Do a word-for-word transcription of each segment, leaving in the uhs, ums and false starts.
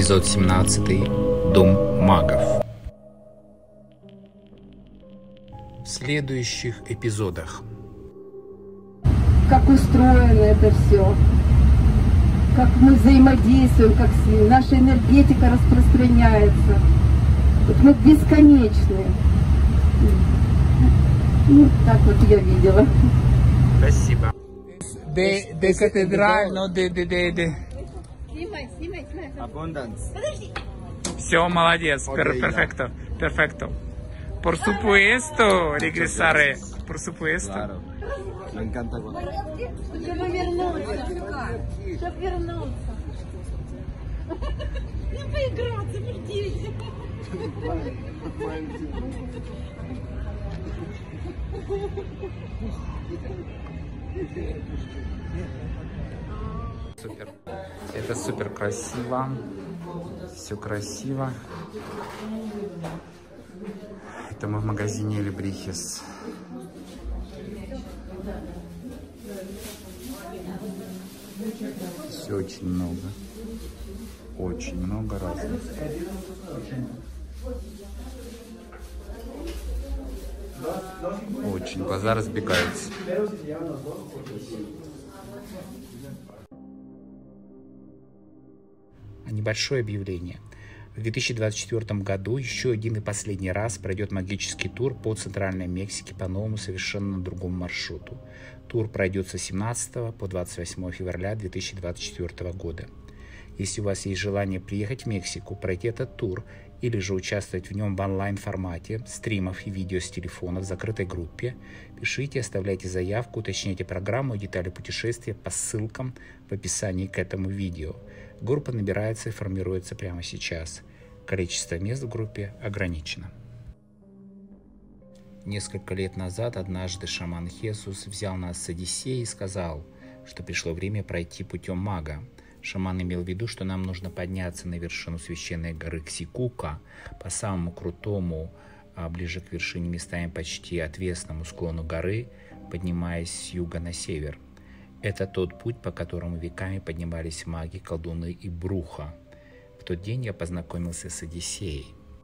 Эпизод семнадцатый. Дом магов. В следующих эпизодах. Как устроено это все, как мы взаимодействуем, как наша энергетика распространяется. Вот мы бесконечны. Ну, так вот я видела. Спасибо. De, de catedral, no de, de, de, de. Снимай, снимай, снимай. Abundance. Подожди. Все, молодец, Okay, perfecto, perfecto. Por supuesto, regresaré, por supuesto. Claro. Me encanta cuando... Чтобы вернуться. Чтобы вернуться. Ну, поиграться, пустите. Супер. Это супер красиво. Все красиво. Это мы в магазине Либрихис. Все очень много. Очень много разных. Очень. Глаза разбегаются. Небольшое объявление. В две тысячи двадцать четвёртом году еще один и последний раз пройдет магический тур по Центральной Мексике по новому, совершенно другому маршруту. Тур пройдет со семнадцатого по двадцать восьмое февраля две тысячи двадцать четвёртого года. Если у вас есть желание приехать в Мексику, пройти этот тур или же участвовать в нем в онлайн-формате, стримов и видео с телефона в закрытой группе, пишите, оставляйте заявку, уточняйте программу и детали путешествия по ссылкам в описании к этому видео. Группа набирается и формируется прямо сейчас. Количество мест в группе ограничено. Несколько лет назад однажды шаман Хесус взял нас с Одиссеей и сказал, что пришло время пройти путем мага. Шаман имел в виду, что нам нужно подняться на вершину священной горы Ксикука по самому крутому, а ближе к вершине местами почти отвесному склону горы, поднимаясь с юга на север. Это тот путь, по которому веками поднимались маги, колдуны и бруха. В тот день я познакомился с Одиссеей.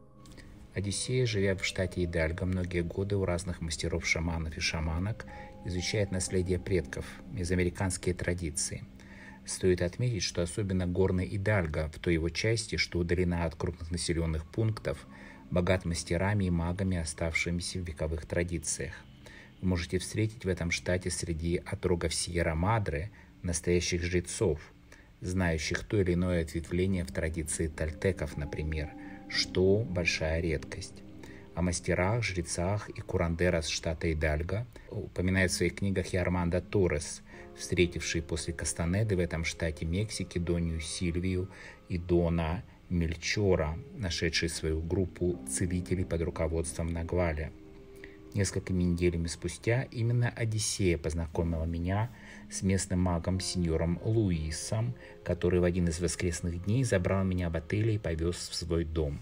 Одиссея, живя в штате Идальго многие годы у разных мастеров-шаманов и шаманок, изучает наследие предков, мезоамериканские традиции. Стоит отметить, что особенно горный Идальго, в той его части, что удалена от крупных населенных пунктов, богат мастерами и магами, оставшимися в вековых традициях. Вы можете встретить в этом штате среди отрогов Сьерра-Мадре настоящих жрецов, знающих то или иное ответвление в традиции тольтеков, например, что большая редкость. О мастерах, жрецах и курандерах штата Идальго упоминает в своих книгах и Армандо Торрес, встретивший после Кастанеды в этом штате Мексики Донью Сильвию и Дона Мельчора, нашедший свою группу целителей под руководством Нагваля. Несколькими неделями спустя именно Одиссея познакомила меня с местным магом сеньором Луисом, который в один из воскресных дней забрал меня в отеле и повез в свой дом.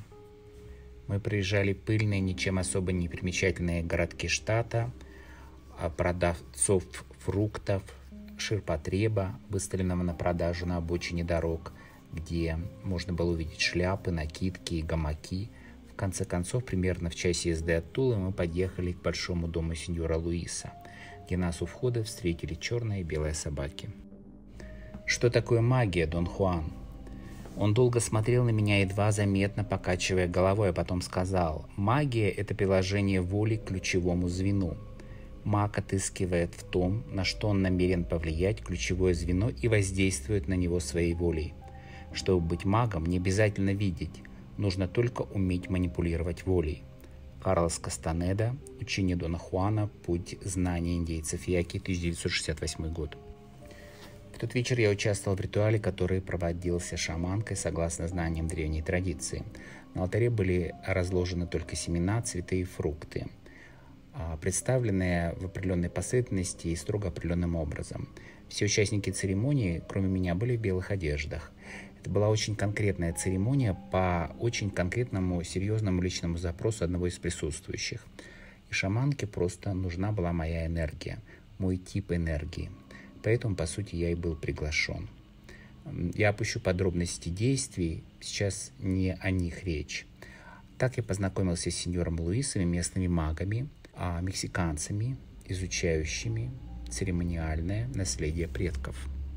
Мы проезжали пыльные, ничем особо не примечательные городки штата, продавцов фруктов, ширпотреба, выставленного на продажу на обочине дорог, где можно было увидеть шляпы, накидки и гамаки. В конце концов, примерно в часе езды от Тулы мы подъехали к большому дому сеньора Луиса, где нас у входа встретили черные и белые собаки. «Что такое магия, Дон Хуан?» Он долго смотрел на меня, едва заметно покачивая головой, а потом сказал: «Магия – это приложение воли к ключевому звену. Маг отыскивает в том, на что он намерен повлиять, ключевое звено и воздействует на него своей волей. Чтобы быть магом, не обязательно видеть, нужно только уметь манипулировать волей». Карлос Кастанеда, «Учение Дона Хуана. Путь знания индейцев Яки», тысяча девятьсот шестьдесят восьмой год. В тот вечер я участвовал в ритуале, который проводился шаманкой согласно знаниям древней традиции. На алтаре были разложены только семена, цветы и фрукты, представленные в определенной последовательности и строго определенным образом. Все участники церемонии, кроме меня, были в белых одеждах. Это была очень конкретная церемония по очень конкретному, серьезному личному запросу одного из присутствующих. И шаманке просто нужна была моя энергия, мой тип энергии. Поэтому, по сути, я и был приглашен. Я опущу подробности действий, сейчас не о них речь. Так я познакомился с сеньором Луисом и местными магами, а мексиканцами, изучающими церемониальное наследие предков.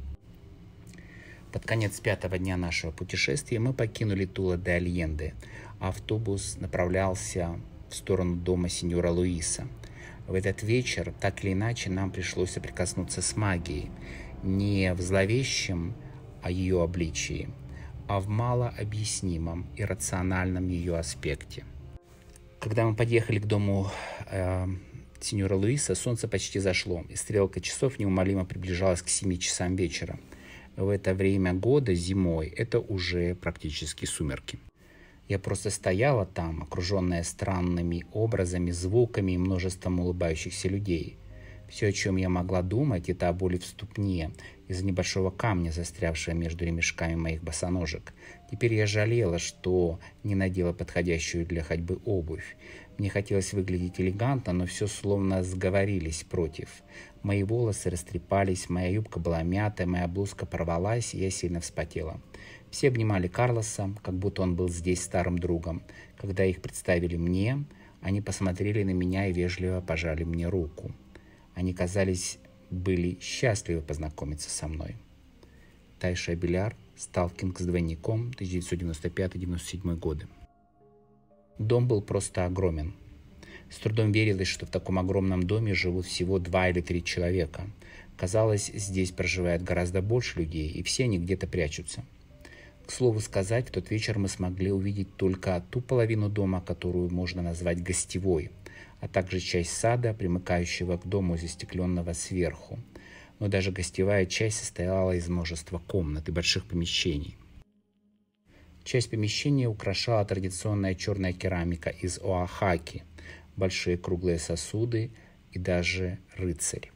Под конец пятого дня нашего путешествия мы покинули Тула-де-Альенде. Автобус направлялся в сторону дома сеньора Луиса. В этот вечер, так или иначе, нам пришлось соприкоснуться с магией, не в зловещем о ее обличии, а в малообъяснимом и рациональном ее аспекте. Когда мы подъехали к дому э, сеньора Луиса, солнце почти зашло, и стрелка часов неумолимо приближалась к семи часам вечера. В это время года, зимой, это уже практически сумерки. Я просто стояла там, окруженная странными образами, звуками и множеством улыбающихся людей. Все, о чем я могла думать, это о боли в ступне из-за небольшого камня, застрявшего между ремешками моих босоножек. Теперь я жалела, что не надела подходящую для ходьбы обувь. Мне хотелось выглядеть элегантно, но все словно сговорились против. Мои волосы растрепались, моя юбка была мятая, моя блузка порвалась, и я сильно вспотела. Все обнимали Карлоса, как будто он был здесь старым другом. Когда их представили мне, они посмотрели на меня и вежливо пожали мне руку. Они, казались, были счастливы познакомиться со мной. Тайша Абеляр, сталкинг с двойником, тысяча девятьсот девяносто пятый — девяносто седьмой годы. Дом был просто огромен. С трудом верилось, что в таком огромном доме живут всего два или три человека. Казалось, здесь проживает гораздо больше людей, и все они где-то прячутся. К слову сказать, в тот вечер мы смогли увидеть только ту половину дома, которую можно назвать гостевой, а также часть сада, примыкающего к дому, застекленного сверху. Но даже гостевая часть состояла из множества комнат и больших помещений. Часть помещения украшала традиционная черная керамика из Оахаки, большие круглые сосуды и даже рыцарь.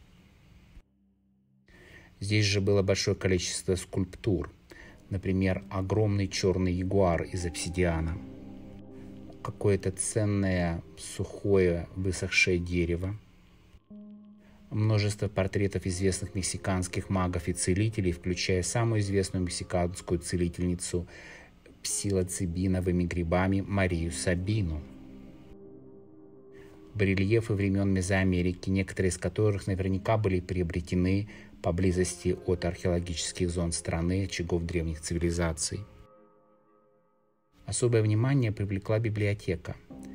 Здесь же было большое количество скульптур, например, огромный черный ягуар из обсидиана, какое-то ценное сухое высохшее дерево, множество портретов известных мексиканских магов и целителей, включая самую известную мексиканскую целительницу псилоцибиновыми грибами Марию Сабину. Барельефы времен Мезоамерики, некоторые из которых наверняка были приобретены поблизости от археологических зон страны, очагов древних цивилизаций. Особое внимание привлекла библиотека.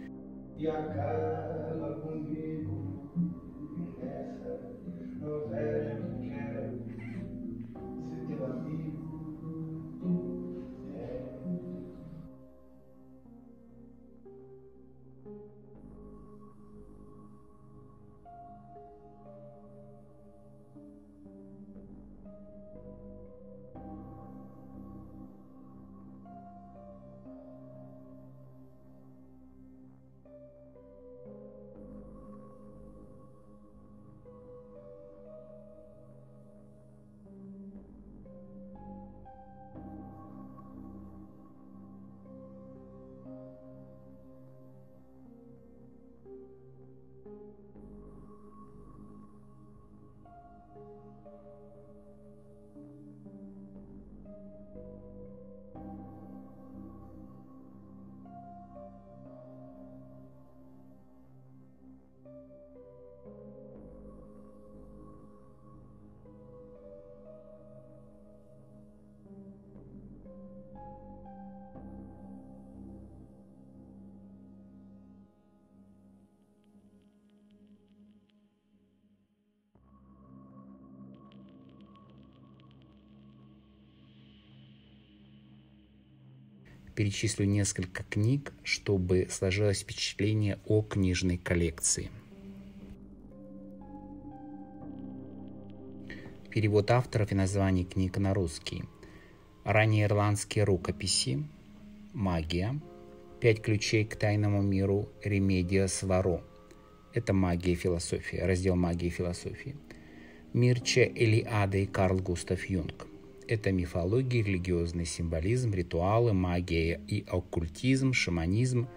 Перечислю несколько книг, чтобы сложилось впечатление о книжной коллекции. Перевод авторов и названий книг на русский. Ранние ирландские рукописи. Магия. Пять ключей к тайному миру Ремедиас Варо. Это магия и философия. Раздел магии и философии. Мирча Элиада и Карл Густав Юнг. Это мифология, религиозный символизм, ритуалы, магия и оккультизм, шаманизм,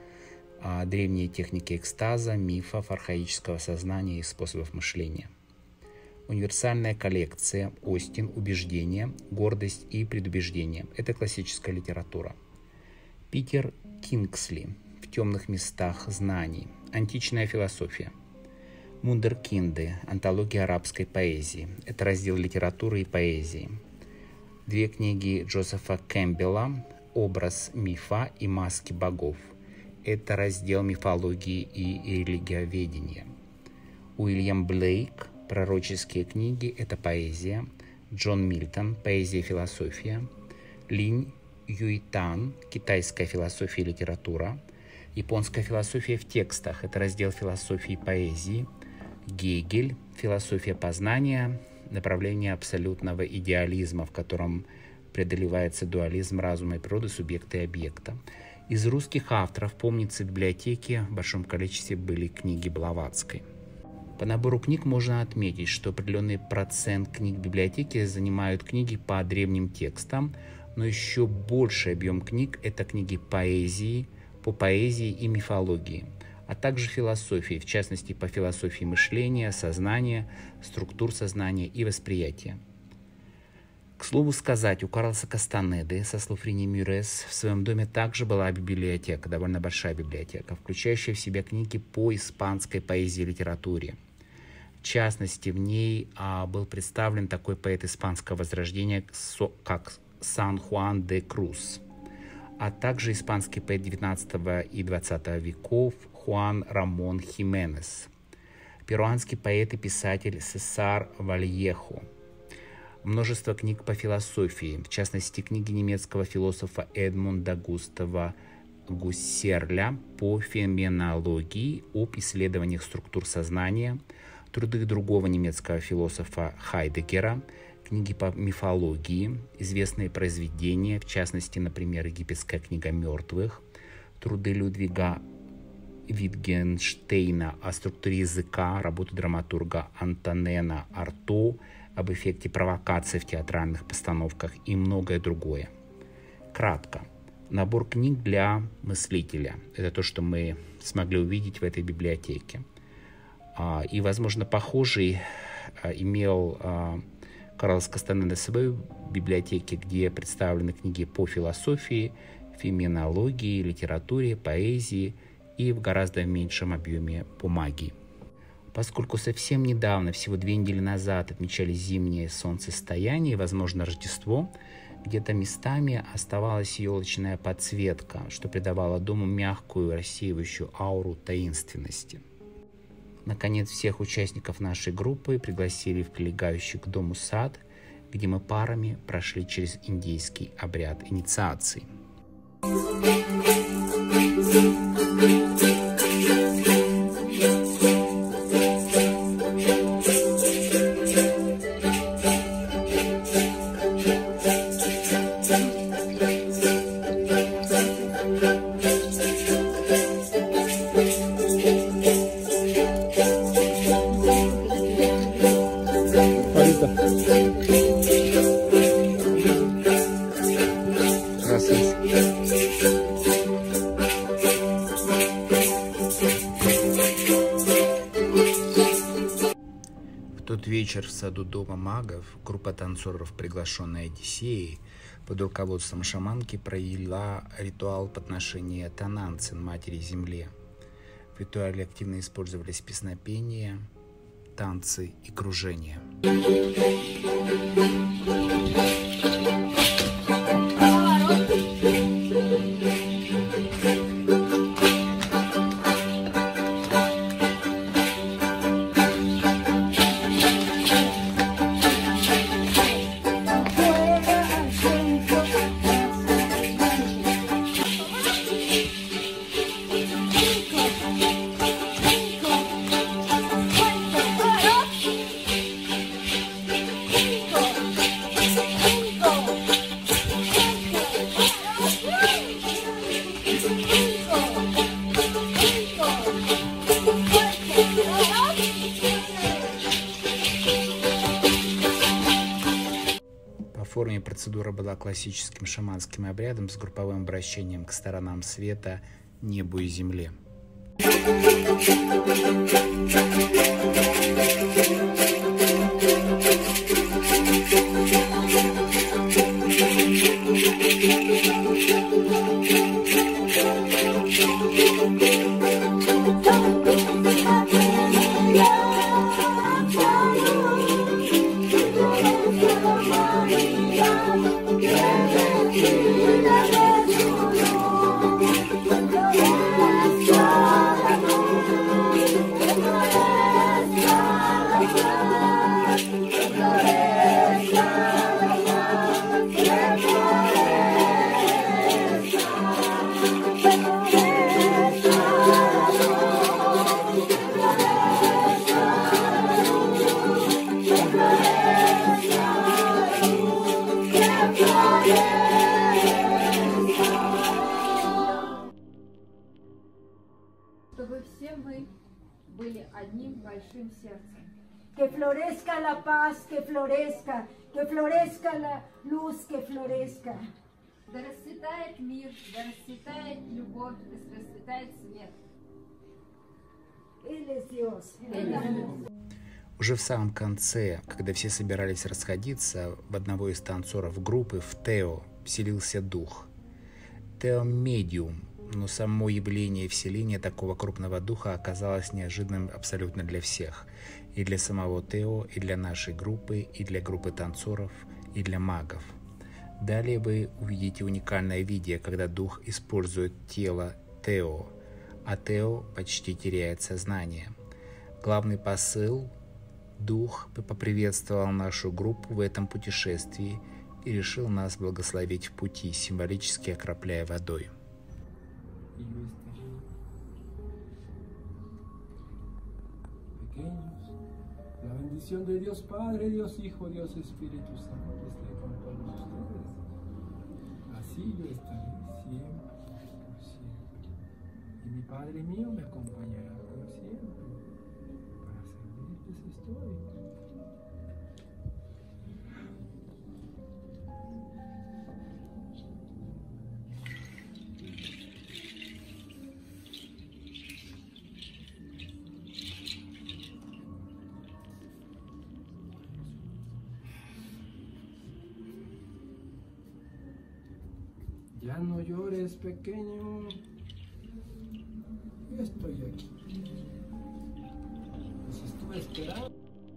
древние техники экстаза, мифов, архаического сознания и способов мышления. Универсальная коллекция, Остин, убеждение, гордость и предубеждение. Это классическая литература. Питер Кингсли, в темных местах знаний, античная философия. Вундеркинды, антология арабской поэзии. Это раздел литературы и поэзии. Две книги Джозефа Кэмпбелла, образ мифа и маски богов. Это раздел мифологии и религиоведения. Уильям Блейк, пророческие книги, это поэзия. Джон Мильтон, поэзия и философия. Линь Юйтан, китайская философия и литература. Японская философия в текстах, это раздел философии и поэзии. Гегель, философия познания, направление абсолютного идеализма, в котором преодолевается дуализм разума и природы, субъекта и объекта. Из русских авторов, помнится, в библиотеке в большом количестве были книги Блаватской. По набору книг можно отметить, что определенный процент книг в библиотеке занимают книги по древним текстам, но еще больший объем книг – это книги поэзии, по поэзии и мифологии, а также философии, в частности по философии мышления, сознания, структур сознания и восприятия. К слову сказать, у Карлоса Кастанеды, со слов Рини Мюррес, в своем доме также была библиотека, довольно большая библиотека, включающая в себя книги по испанской поэзии и литературе. В частности, в ней а, был представлен такой поэт испанского возрождения, как Сан-Хуан де Крус, а также испанский поэт девятнадцатого и двадцатого веков Хуан Рамон Хименес, перуанский поэт и писатель Сесар Вальехо. Множество книг по философии, в частности, книги немецкого философа Эдмунда Густава Гуссерля по феноменологии, об исследованиях структур сознания, труды другого немецкого философа Хайдеггера, книги по мифологии, известные произведения, в частности, например, «Египетская книга мертвых», труды Людвига Витгенштейна о структуре языка, работу драматурга Антонена Арто об эффекте провокации в театральных постановках и многое другое. Кратко. Набор книг для мыслителя. Это то, что мы смогли увидеть в этой библиотеке. И, возможно, похожий имел Карлос Кастанеда в своей библиотеке, где представлены книги по философии, феноменологии, литературе, поэзии и в гораздо меньшем объеме по магии. Поскольку совсем недавно, всего две недели назад, отмечали зимнее солнцестояние и, возможно, Рождество, где-то местами оставалась елочная подсветка, что придавало дому мягкую, рассеивающую ауру таинственности. Наконец, всех участников нашей группы пригласили в прилегающий к дому сад, где мы парами прошли через индийский обряд инициации. Вечер в саду дома магов группа танцоров, приглашенная Одиссеей, под руководством шаманки провела ритуал подношения Тананцин, матери Земле. В ритуале активно использовались песнопения, танцы и кружения. По форме процедура была классическим шаманским обрядом с групповым обращением к сторонам света, небу и земле. Thank you. Чтобы все мы были одним большим сердцем. Que florezca la paz, que florezca, que florezca la luz, que florezca. Да расцветает мир, да расцветает любовь, да расцветает свет. Él es Dios. Это Бог. Уже в самом конце, когда все собирались расходиться, в одного из танцоров группы, в Тео, вселился дух. Тео – медиум, но само явление вселения такого крупного духа оказалось неожиданным абсолютно для всех. И для самого Тео, и для нашей группы, и для группы танцоров, и для магов. Далее вы увидите уникальное видео, когда дух использует тело Тео, а Тео почти теряет сознание. Главный посыл – дух поприветствовал нашу группу в этом путешествии и решил нас благословить в пути, символически окропляя водой. La bendición de Dios Padre, Dios Hijo, Dios Espíritu Santo esté con todos ustedes. Así yo estaré siempre, por siempre. Y mi Padre mío me acompañará por siempre. Para servirles estoy. Ya no llores, pequeño. Yo estoy aquí. Pues estuve esperando.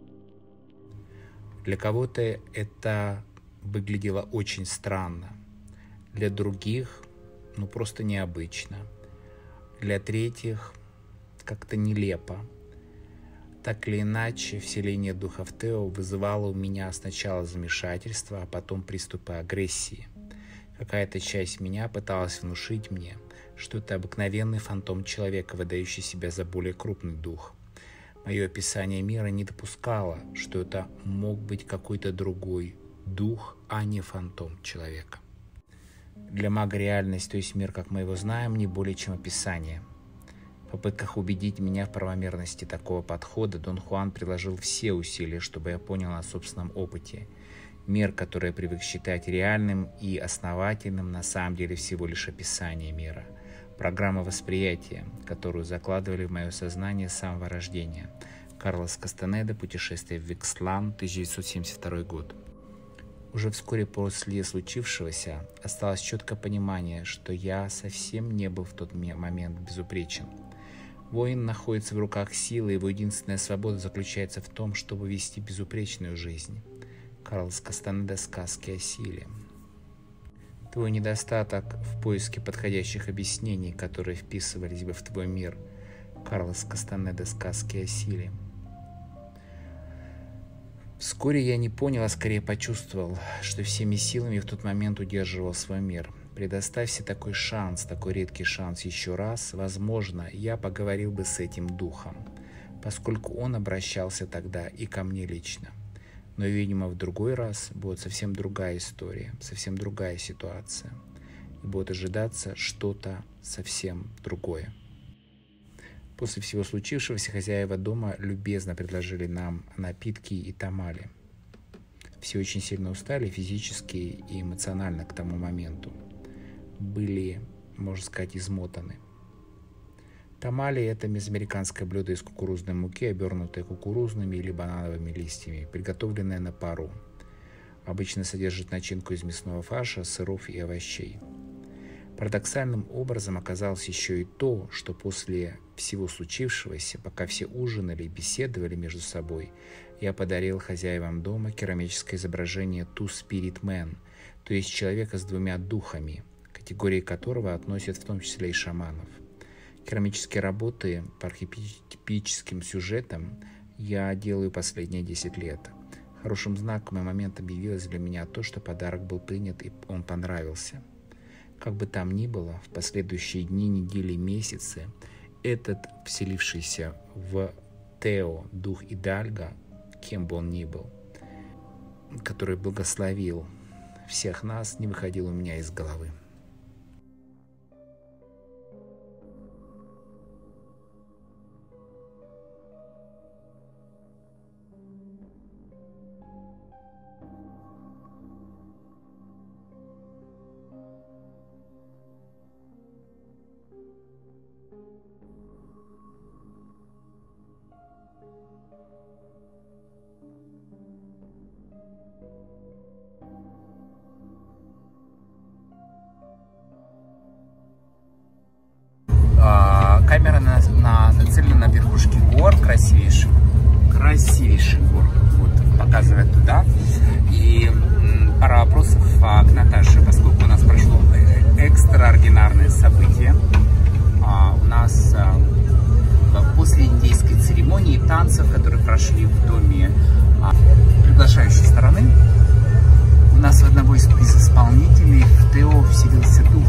Для кого-то это выглядело очень странно. Для других, ну просто необычно. Для третьих как-то нелепо. Так или иначе, вселение духов Тео вызывало у меня сначала замешательство, а потом приступы агрессии. Какая-то часть меня пыталась внушить мне, что это обыкновенный фантом человека, выдающий себя за более крупный дух. Мое описание мира не допускало, что это мог быть какой-то другой дух, а не фантом человека. Для мага реальность, то есть мир, как мы его знаем, не более чем описание. В попытках убедить меня в правомерности такого подхода Дон Хуан приложил все усилия, чтобы я понял на собственном опыте. Мир, который я привык считать реальным и основательным, на самом деле всего лишь описание мира. Программа восприятия, которую закладывали в мое сознание с самого рождения. Карлос Кастанеда, «Путешествие в Икслан», тысяча девятьсот семьдесят второй год. Уже вскоре после случившегося осталось четкое понимание, что я совсем не был в тот момент безупречен. Воин находится в руках силы, его единственная свобода заключается в том, чтобы вести безупречную жизнь. Карлос Кастанеда, «Сказки о силе». Твой недостаток в поиске подходящих объяснений, которые вписывались бы в твой мир. Карлос Кастанеда, «Сказки о силе». Вскоре я не понял, а скорее почувствовал, что всеми силами в тот момент удерживал свой мир. Предоставься такой шанс, такой редкий шанс еще раз, возможно, я поговорил бы с этим духом, поскольку он обращался тогда и ко мне лично. Но, видимо, в другой раз будет совсем другая история, совсем другая ситуация. И будет ожидаться что-то совсем другое. После всего случившегося хозяева дома любезно предложили нам напитки и тамали. Все очень сильно устали физически и эмоционально к тому моменту. Были, можно сказать, измотаны. Тамали – это мезоамериканское блюдо из кукурузной муки, обернутое кукурузными или банановыми листьями, приготовленное на пару. Обычно содержит начинку из мясного фарша, сыров и овощей. Парадоксальным образом оказалось еще и то, что после всего случившегося, пока все ужинали и беседовали между собой, я подарил хозяевам дома керамическое изображение Two Spirit Man, то есть человека с двумя духами, категории которого относят в том числе и шаманов. Керамические работы по архетипическим сюжетам я делаю последние десять лет. Хорошим знаком и моментом явилось для меня то, что подарок был принят и он понравился. Как бы там ни было, в последующие дни, недели, месяцы этот вселившийся в Тео дух Идальго, кем бы он ни был, который благословил всех нас, не выходил у меня из головы. Камера на, на, нацелена на верхушке гор, красивейших, красивейших гор, вот, показывает туда. И м, пара вопросов а, к Наташе, поскольку у нас прошло экстраординарное событие. А, у нас а, после индейской церемонии танцев, которые прошли в доме а, приглашающей стороны, у нас в одного из, из исполнителей в Тео вселился дух.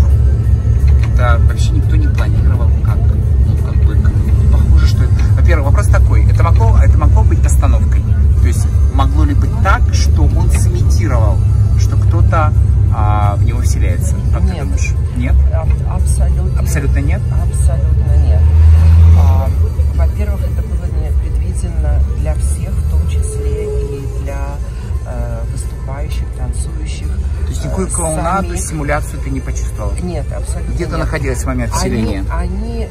Это вообще никто не планировал, как, ну, как бы, как, похоже, что это... Во-первых, вопрос такой, это могло, это могло быть постановкой, то есть могло ли быть так, что он сымитировал, что кто-то а, в него вселяется? Как нет. Ты думаешь? Нет? А, абсолютно. Абсолютно нет? Абсолютно нет. А, во-первых, это было непредвиденно для всех, в том числе и для э, выступающих, танцующих. То есть никакую клоунаду, самих... симуляцию ты не почувствовал? Нет, абсолютно Где нет. ты находилась в момент вселения? Они, они э,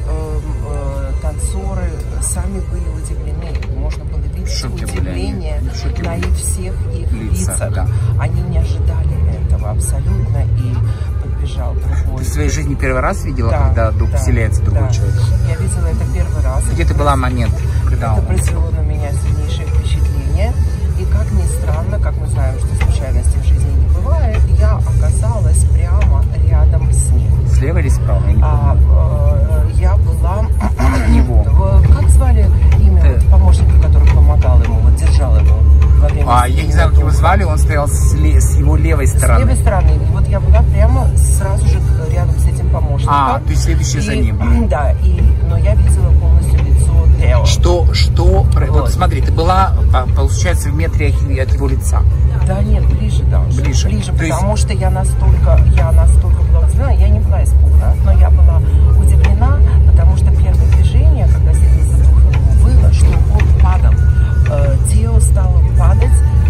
э, танцоры, сами были удивлены. Можно было видеть удивление на их всех их лицах. лицах. Да. Они не ожидали этого абсолютно, и подбежал другой. Ты в своей жизни первый раз видела, да, когда дух да, вселяется в другого да. человека? Я видела это первый раз. Где ты была в момент, когда это он... произвело на меня сильнейшее впечатление. И как ни странно, как мы знаем, что случайностей в жизни не бывает, я оказалась прямо рядом с ним. Слева или справа? Я, а, э, я была... От него. В, как звали имя Ты... помощника, который помогал ему, вот держал его во время... А, я не знаю, как его звали, он стоял с, ле... с его левой стороны. С левой стороны. И вот я была прямо сразу же рядом с этим помощником. А, то есть следующий и, за ним. Да, и, но я видела полностью лицо Тео. Что, что... Вот. Вот, смотри, ты была, получается, в метре от его лица. Да нет, ближе даже. Ближе. Ближе, То потому есть... что я настолько, я настолько была удивлена, я не была испугана, но я была удивлена, потому что первое движение, когда сильница духа было, что он падал. Э, Тео стал падать,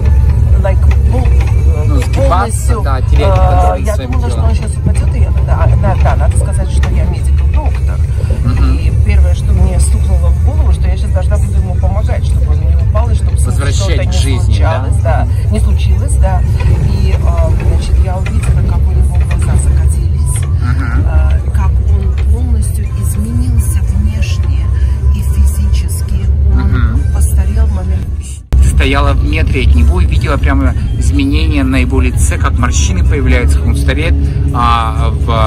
like, пол, ну, полностью. Да, терять контроль э, я своим думала, делом. что он сейчас упадет, и я, да, да, да, надо сказать, что я медик-доктор. Uh-huh. И первое, что мне стукнуло в голову, что я сейчас должна буду ему помогать, чтобы он не упал, и чтобы что-то не жизни, случалось, да? Да, не случилось, да. И, значит, я увидела, как у него глаза закатились, uh-huh. как он полностью изменился внешне и физически. Он uh-huh. постарел в момент... Стояла в метре от него и видела прямо изменения на его лице, как морщины появляются, как он стареет а,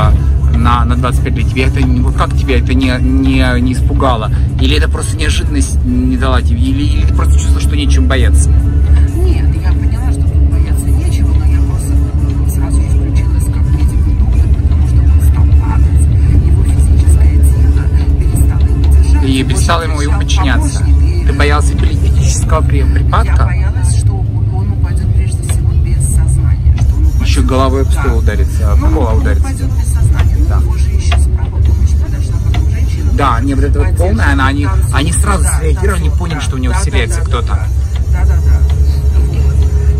в, на, на двадцать пять лет. Тебе это, как тебя это не, не, не испугало? Или это просто неожиданность не дала тебе? Или, или ты просто чувствовала, что нечем бояться? Нет, я поняла, что тут бояться нечего, но я просто сразу же включилась как медик-доктор, потому что он стал падать, его физическое тело перестало ему держать. И перестало ему его подчиняться. Ты боялся эпилептического припадка? Я боялась, что он упадет прежде всего без сознания. Что он упадет... Еще головой об стол да. ударится, ну, пола он ударится. упадет без сознания, да. Но уже еще справа помощь подошла, потом женщина. Да, не вот это вот полная, она, они, они сразу да, среагировали, они поняли, да, что у него да, вселяется да, кто-то. Да, да, да. Вот.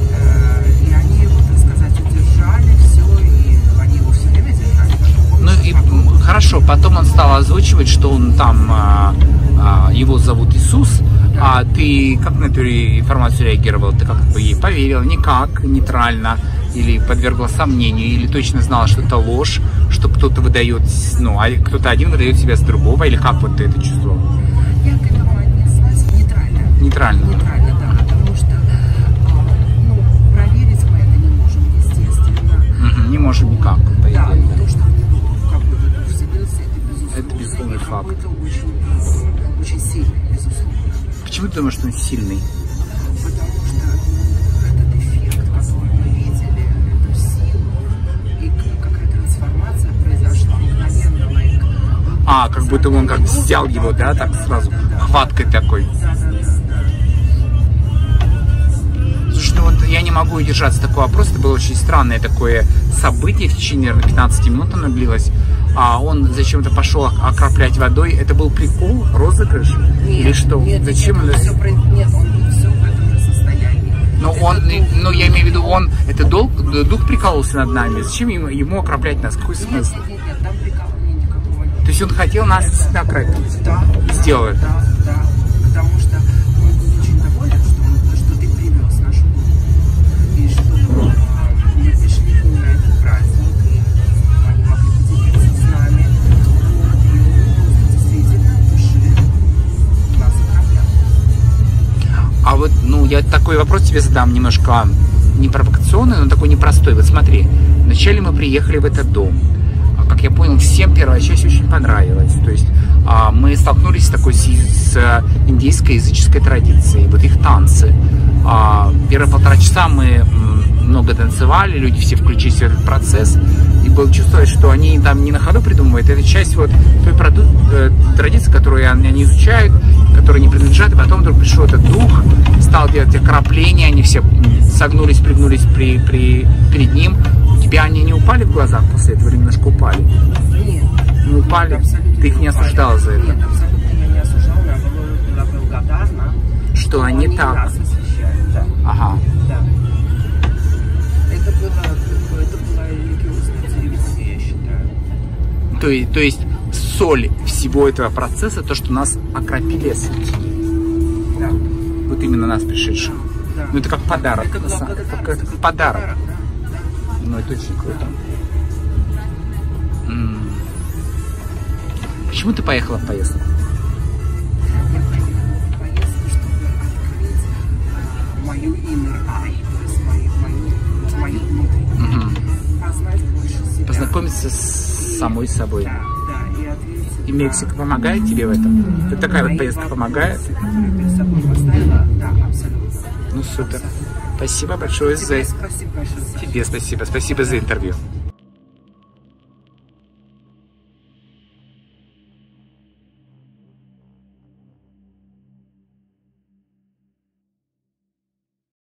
И они его, так сказать, удержали, все, и они его все время держали. Ну и потом... хорошо, потом он стал озвучивать, что он там, а, а, его зовут Иисус, да. А ты как на эту информацию реагировала? Ты как бы ей поверила? Никак, нейтрально? Или подвергла сомнению? Или точно знала, что это ложь? что кто-то выдает, ну, а кто-то один выдает себя с другого, или как вот ты это чувствовал? Я к этому отнеслась нейтрально. Нейтрально. Нейтрально, да, потому что, ну, проверить мы это не можем, естественно. Угу, не можем никак, по Да, идее. но то, что какой-то дух вселился, это безусловно. Это безусловный факт. Это очень, очень сильный, безусловно. Почему ты думаешь, что он сильный? Потому что этот эффект, который мы видели, эту силу, и какая трансформация произошла мгновенно, like, А, как будто он как взял его, да, так сразу, хваткой такой. Слушай, ну вот я не могу удержаться от такого вопроса. Это было очень странное такое событие. В течение, наверное, пятнадцати минут оно длилось. А он зачем-то пошел окроплять водой. Это был прикол, розыгрыш? Нет, или что? Нет, Зачем нет, он? все, нет, он был все в этом же состоянии. Но он, ну я имею в виду, он, это долг, дух прикололся над нами. Зачем ему, ему окроплять нас? Какой смысл? Нет, нет, нет, там прикалывания никакого нет. То есть он хотел нас действительно окропить? Да. Сделал это? Да, да. Потому что он был очень доволен, что, он, что ты привез нашу группу. И что а, мы пришли к ним на этот праздник, и они могли поделиться с нами. Вот, и он действительно в душе нас окроплял. А вот, ну, я такой вопрос тебе задам немножко не провокационный, но такой непростой. Вот смотри, вначале мы приехали в этот дом. Как я понял, всем первая часть очень понравилась. То есть а, мы столкнулись с такой с, с индейской языческой традицией, вот их танцы. А, первые полтора часа мы м, много танцевали, люди все включились в этот процесс. И было чувство, что они там не на ходу придумывают. Это часть вот той проду- э, традиции, которую они, они изучают, которые не принадлежат. И потом вдруг пришел этот дух, стал делать окропления, они все согнулись, пригнулись при, при, перед ним. У тебя они не упали в глазах после этого или немножко упали? Нет. Не упали? Ты их не осуждала за это? Нет, абсолютно я не осуждала, наоборот, была благодарна, что они так? Нас освещают, да. Ага. Да. Это было, это была религиозная церемония, я считаю. То, есть- то есть соль всего этого процесса, то, что нас окропили, осветили. Да. Вот именно нас пришедших. Да. Ну это как подарок. Это на была самом- благодарность, как, как это подарок. подарок, да, да. Ну это очень круто. М. Почему ты поехала в поездку? Я поехала в поездку, чтобы открыть а, мою inner eye, то есть мою, мою, мою внутреннюю, Мгм. познать больше себя. Познакомиться с самой собой. Да, да, и ответить. И Мексика помогает тебе в этом? Вот такая вот поездка помогает? Которые перед собой поставила, да, абсолютно. Ну супер. Спасибо большое за... Спасибо большое. Тебе спасибо. Спасибо за интервью.